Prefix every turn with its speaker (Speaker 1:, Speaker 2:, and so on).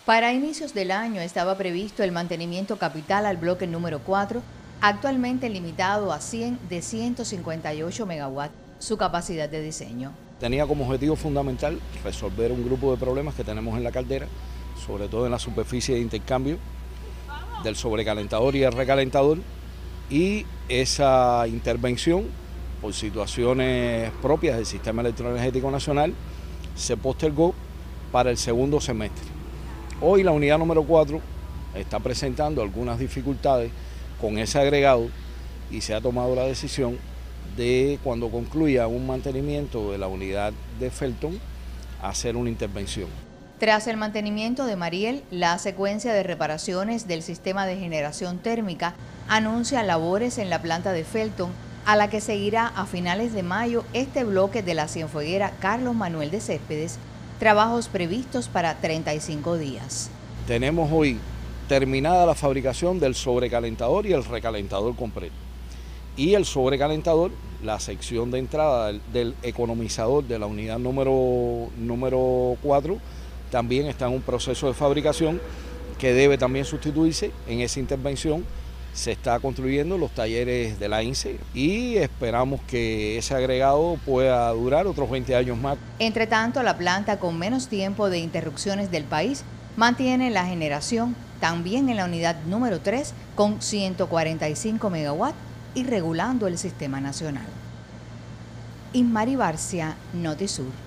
Speaker 1: Para inicios del año estaba previsto el mantenimiento capital al bloque número 4, actualmente limitado a 100 de 158 megawatts, su capacidad de diseño.
Speaker 2: Tenía como objetivo fundamental resolver un grupo de problemas que tenemos en la caldera, sobre todo en la superficie de intercambio del sobrecalentador y el recalentador, y esa intervención por situaciones propias del Sistema Electroenergético Nacional se postergó para el segundo semestre. Hoy la unidad número 4 está presentando algunas dificultades con ese agregado y se ha tomado la decisión de, cuando concluya un mantenimiento de la unidad de Felton, hacer una intervención.
Speaker 1: Tras el mantenimiento de Mariel, la secuencia de reparaciones del sistema de generación térmica anuncia labores en la planta de Felton, a la que seguirá a finales de mayo este bloque de la Cienfueguera Carlos Manuel de Céspedes, trabajos previstos para 35 días.
Speaker 2: Tenemos hoy terminada la fabricación del sobrecalentador y el recalentador completo. Y el sobrecalentador, la sección de entrada del economizador de la unidad número 4, también está en un proceso de fabricación que debe también sustituirse. En esa intervención se está construyendo los talleres de la INSE y esperamos que ese agregado pueda durar otros 20 años más.
Speaker 1: Entre tanto, la planta con menos tiempo de interrupciones del país mantiene la generación también en la unidad número 3 con 145 megawatts y regulando el sistema nacional. Inmari Barcia, Notisur.